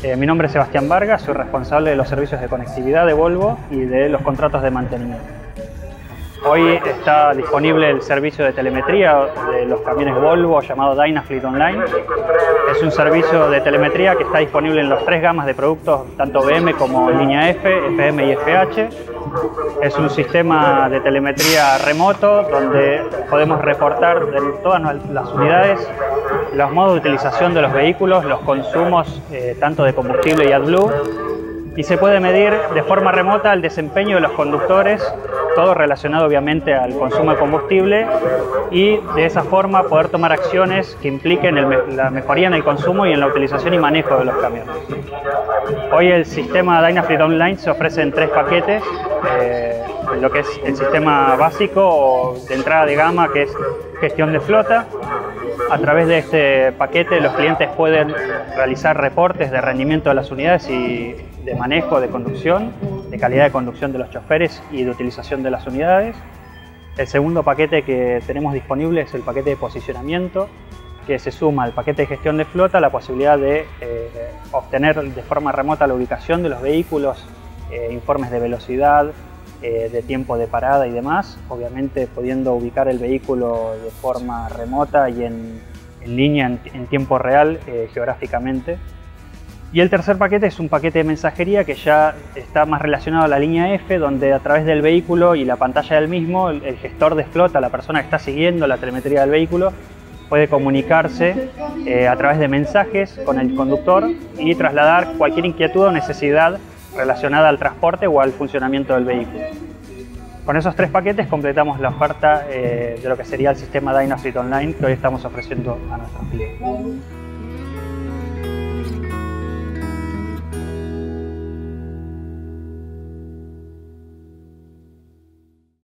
Mi nombre es Sebastián Vargas, soy responsable de los servicios de conectividad de Volvo y de los contratos de mantenimiento. Hoy está disponible el servicio de telemetría de los camiones Volvo llamado Dynafleet Online. Es un servicio de telemetría que está disponible en las tres gamas de productos, tanto BM como línea F, FM y FH. Es un sistema de telemetría remoto donde podemos reportar de todas las unidades los modos de utilización de los vehículos, los consumos tanto de combustible y AdBlue, y se puede medir de forma remota el desempeño de los conductores, todo relacionado obviamente al consumo de combustible, y de esa forma poder tomar acciones que impliquen la mejoría en el consumo y en la utilización y manejo de los camiones. Hoy el sistema Dynafleet Online se ofrece en tres paquetes, lo que es el sistema básico o de entrada de gama, que es gestión de flota. A través de este paquete los clientes pueden realizar reportes de rendimiento de las unidades y de manejo, de conducción, de calidad de conducción de los choferes y de utilización de las unidades. El segundo paquete que tenemos disponible es el paquete de posicionamiento, que se suma al paquete de gestión de flota la posibilidad de obtener de forma remota la ubicación de los vehículos, informes de velocidad, de tiempo de parada y demás, obviamente pudiendo ubicar el vehículo de forma remota y en línea en tiempo real geográficamente. Y el tercer paquete es un paquete de mensajería que ya está más relacionado a la línea F, donde a través del vehículo y la pantalla del mismo, el gestor de flota, la persona que está siguiendo la telemetría del vehículo, puede comunicarse a través de mensajes con el conductor y trasladar cualquier inquietud o necesidad relacionada al transporte o al funcionamiento del vehículo. Con esos tres paquetes completamos la oferta de lo que sería el sistema Dynafleet Online que hoy estamos ofreciendo a nuestros clientes.